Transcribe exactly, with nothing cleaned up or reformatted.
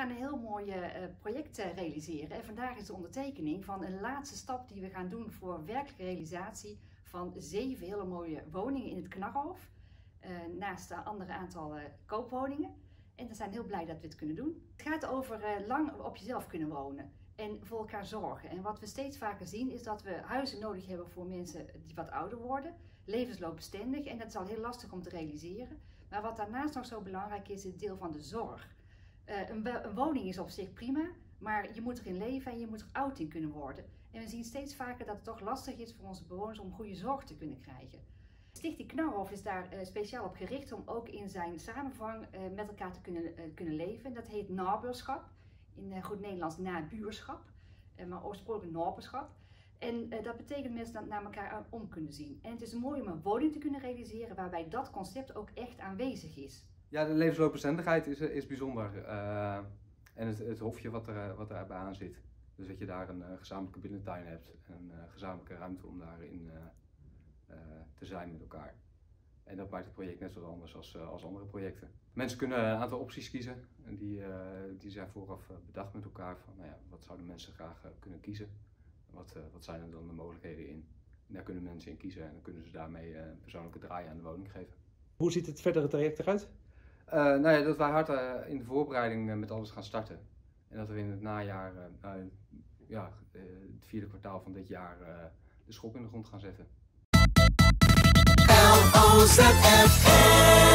gaan een heel mooi uh, project uh, realiseren. En vandaag is de ondertekening van een laatste stap die we gaan doen voor werkelijke realisatie van zeven hele mooie woningen in het Knarhof. Uh, naast een andere aantal uh, koopwoningen. En we zijn heel blij dat we het kunnen doen. Het gaat over uh, lang op jezelf kunnen wonen en voor elkaar zorgen. En wat we steeds vaker zien is dat we huizen nodig hebben voor mensen die wat ouder worden. Levensloopbestendig, en dat is al heel lastig om te realiseren. Maar wat daarnaast nog zo belangrijk is, is het deel van de zorg. Uh, een, een woning is op zich prima, maar je moet erin leven en je moet er oud in kunnen worden. En we zien steeds vaker dat het toch lastig is voor onze bewoners om goede zorg te kunnen krijgen. Stichting Knarhof is daar uh, speciaal op gericht om ook in zijn samenvang uh, met elkaar te kunnen, uh, kunnen leven. Dat heet nabuurschap, in uh, goed Nederlands nabuurschap, uh, maar oorspronkelijk nabuurschap. En uh, dat betekent mensen dat naar elkaar om kunnen zien. En het is mooi om een woning te kunnen realiseren waarbij dat concept ook echt aanwezig is. Ja, de levensloopbestendigheid is, is bijzonder. Uh, en het, het hofje wat er, wat er bij aan zit. Dus dat je daar een uh, gezamenlijke binnentuin hebt en een uh, gezamenlijke ruimte om daarin uh, uh, te zijn met elkaar. En dat maakt het project net wat anders als, uh, als andere projecten. Mensen kunnen een aantal opties kiezen en die, uh, die zijn vooraf uh, bedacht met elkaar van nou ja, wat zouden mensen graag uh, kunnen kiezen. Wat, uh, wat zijn er dan de mogelijkheden in? En daar kunnen mensen in kiezen en dan kunnen ze daarmee uh, een persoonlijke draai aan de woning geven. Hoe ziet het verdere traject eruit? Uh, nou ja, dat wij hard uh, in de voorbereiding uh, met alles gaan starten. En dat we in het najaar, uh, uh, ja, uh, het vierde kwartaal van dit jaar, uh, de schop in de grond gaan zetten. L O Z F M